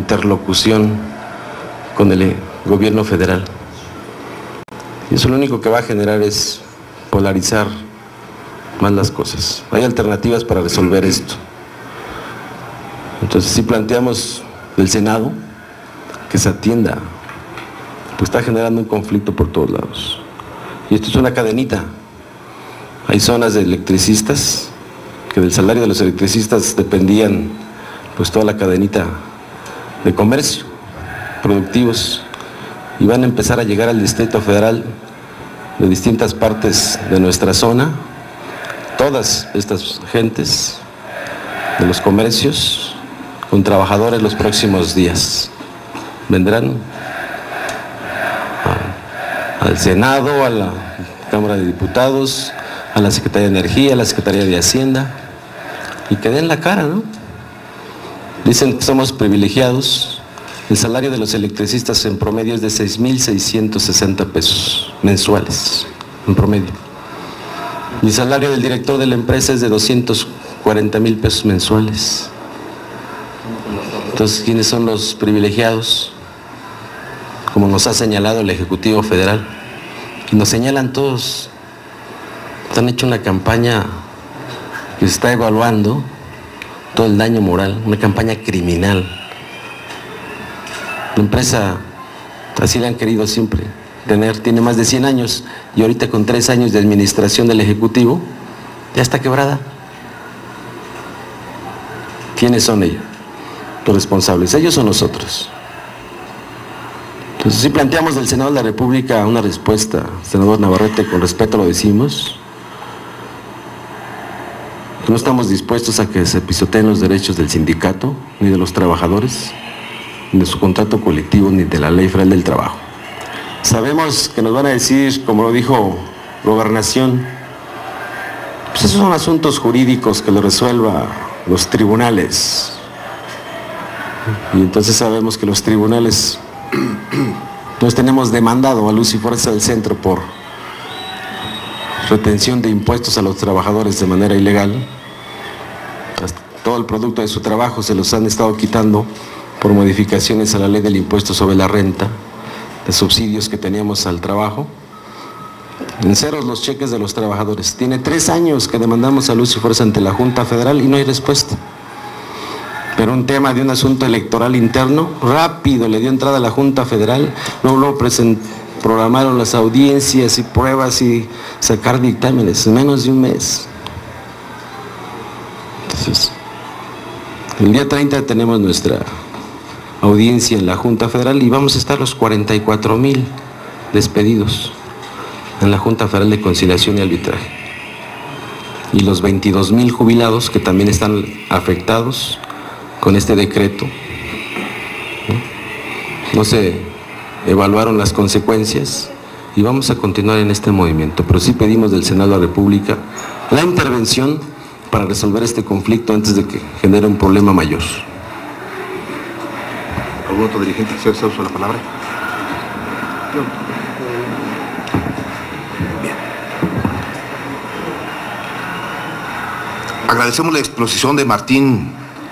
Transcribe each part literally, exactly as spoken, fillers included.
interlocución con el gobierno federal. Y eso lo único que va a generar es polarizar más las cosas. Hay alternativas para resolver esto. Entonces, si planteamos del Senado que se atienda, pues está generando un conflicto por todos lados. Y esto es una cadenita. Hay zonas de electricistas que del salario de los electricistas dependían pues toda la cadenita de comercio, productivos, y van a empezar a llegar al Distrito Federal de distintas partes de nuestra zona. Todas estas gentes de los comercios con trabajadores los próximos días vendrán a, al Senado, a la Cámara de Diputados, a la Secretaría de Energía, a la Secretaría de Hacienda, y que den la cara, ¿no? Dicen que somos privilegiados. El salario de los electricistas en promedio es de seis mil seiscientos sesenta pesos mensuales, en promedio. Y el salario del director de la empresa es de doscientos cuarenta mil pesos mensuales. Entonces, ¿quiénes son los privilegiados? Como nos ha señalado el Ejecutivo Federal. Y nos señalan todos. Han hecho una campaña que se está evaluando todo el daño moral, una campaña criminal. La empresa, así la han querido siempre tener, tiene más de cien años y ahorita con tres años de administración del Ejecutivo, ya está quebrada. ¿Quiénes son ellos? Los responsables, ellos o nosotros. Entonces, si planteamos del Senado de la República una respuesta, senador Navarrete, con respeto lo decimos, no estamos dispuestos a que se pisoteen los derechos del sindicato, ni de los trabajadores, ni de su contrato colectivo, ni de la Ley Federal del Trabajo. Sabemos que nos van a decir, como lo dijo Gobernación, pues esos son asuntos jurídicos que lo resuelva los tribunales. Y entonces sabemos que los tribunales nos tenemos demandado a luz y fuerza del centro por retención de impuestos a los trabajadores de manera ilegal. Todo el producto de su trabajo se los han estado quitando por modificaciones a la ley del impuesto sobre la renta, de subsidios que teníamos al trabajo. En ceros los cheques de los trabajadores. Tiene tres años que demandamos a luz y fuerza ante la Junta Federal y no hay respuesta. Pero un tema de un asunto electoral interno, rápido le dio entrada a la Junta Federal, luego, luego present, programaron las audiencias y pruebas y sacar dictámenes en menos de un mes. Entonces, el día treinta tenemos nuestra audiencia en la Junta Federal y vamos a estar los cuarenta y cuatro mil despedidos en la Junta Federal de Conciliación y Arbitraje. Y los veintidós mil jubilados que también están afectados con este decreto. No, no se evaluaron las consecuencias y vamos a continuar en este movimiento, pero sí pedimos del Senado de la República la intervención para resolver este conflicto antes de que genere un problema mayor. ¿Algún otro dirigente que se haya usado la palabra? No. Bien. Agradecemos la exposición de Martín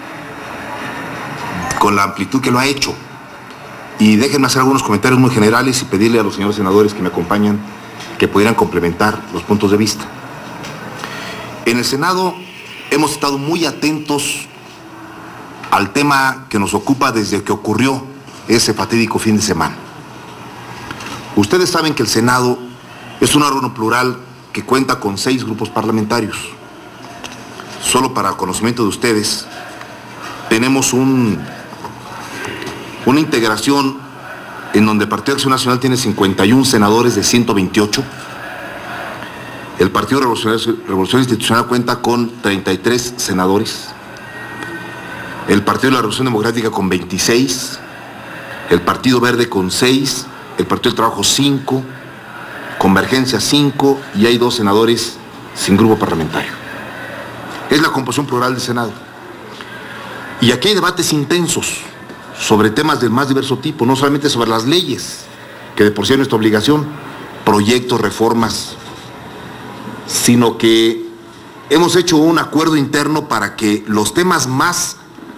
con la amplitud que lo ha hecho. Y déjenme hacer algunos comentarios muy generales y pedirle a los señores senadores que me acompañan que pudieran complementar los puntos de vista. En el Senado hemos estado muy atentos al tema que nos ocupa desde que ocurrió ese fatídico fin de semana. Ustedes saben que el Senado es un órgano plural que cuenta con seis grupos parlamentarios. Solo para conocimiento de ustedes, tenemos un, una integración en donde el Partido Acción Nacional tiene cincuenta y uno senadores de ciento veintiocho. El Partido Revolucionario, Revolución Institucional cuenta con treinta y tres senadores. El Partido de la Revolución Democrática con veintiséis. El Partido Verde con seis. El Partido del Trabajo cinco. Convergencia cinco. Y hay dos senadores sin grupo parlamentario. Es la composición plural del Senado. Y aquí hay debates intensos sobre temas del más diverso tipo, no solamente sobre las leyes, que de por sí es nuestra obligación, proyectos, reformas, sino que hemos hecho un acuerdo interno para que los temas más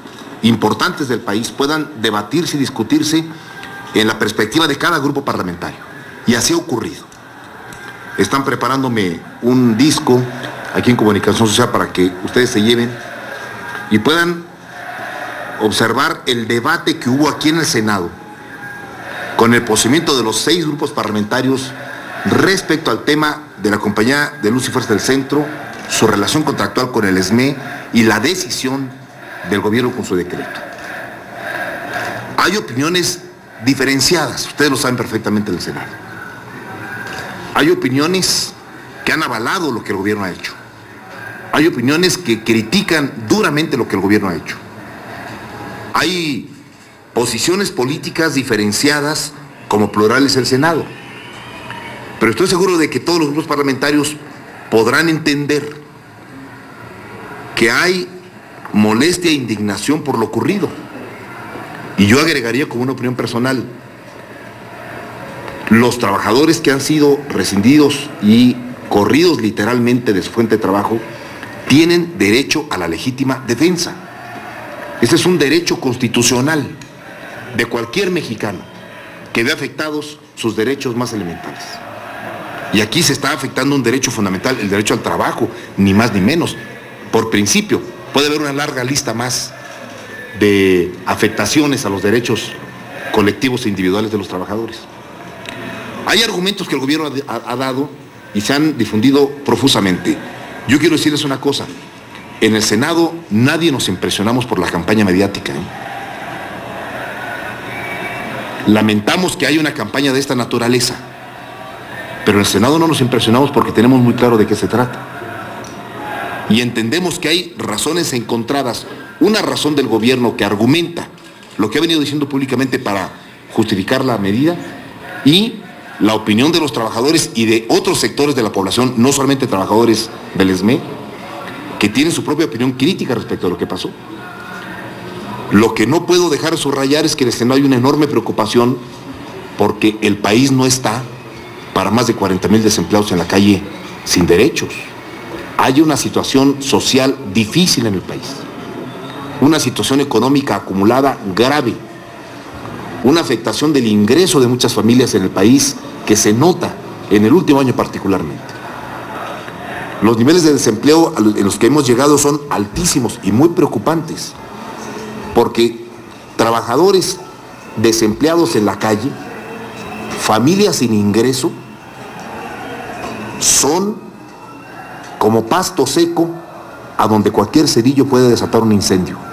importantes del país puedan debatirse y discutirse en la perspectiva de cada grupo parlamentario. Y así ha ocurrido. Están preparándome un disco aquí en Comunicación Social para que ustedes se lleven y puedan observar el debate que hubo aquí en el Senado con el posicionamiento de los seis grupos parlamentarios respecto al tema de la Compañía de Luz y Fuerza del Centro, su relación contractual con el E S M E y la decisión del gobierno con su decreto. Hay opiniones diferenciadas, ustedes lo saben perfectamente en el Senado. Hay opiniones que han avalado lo que el gobierno ha hecho. Hay opiniones que critican duramente lo que el gobierno ha hecho. Hay posiciones políticas diferenciadas como plural es el Senado. Pero estoy seguro de que todos los grupos parlamentarios podrán entender que hay molestia e indignación por lo ocurrido. Y yo agregaría como una opinión personal, los trabajadores que han sido rescindidos y corridos literalmente de su fuente de trabajo tienen derecho a la legítima defensa. Ese es un derecho constitucional de cualquier mexicano que ve afectados sus derechos más elementales. Y aquí se está afectando un derecho fundamental, el derecho al trabajo, ni más ni menos. Por principio, puede haber una larga lista más de afectaciones a los derechos colectivos e individuales de los trabajadores. Hay argumentos que el gobierno ha, ha dado y se han difundido profusamente. Yo quiero decirles una cosa, en el Senado nadie nos impresionamos por la campaña mediática, ¿eh? Lamentamos que haya una campaña de esta naturaleza, pero en el Senado no nos impresionamos porque tenemos muy claro de qué se trata. Y entendemos que hay razones encontradas, una razón del gobierno que argumenta lo que ha venido diciendo públicamente para justificar la medida y la opinión de los trabajadores y de otros sectores de la población, no solamente trabajadores del E S M E, que tienen su propia opinión crítica respecto a lo que pasó. Lo que no puedo dejar de subrayar es que en el Senado hay una enorme preocupación porque el país no está para más de cuarenta mil desempleados en la calle sin derechos. Hay una situación social difícil en el país, una situación económica acumulada grave, una afectación del ingreso de muchas familias en el país que se nota en el último año particularmente. Los niveles de desempleo en los que hemos llegado son altísimos y muy preocupantes, porque trabajadores desempleados en la calle, familias sin ingreso, son como pasto seco a donde cualquier cerillo puede desatar un incendio.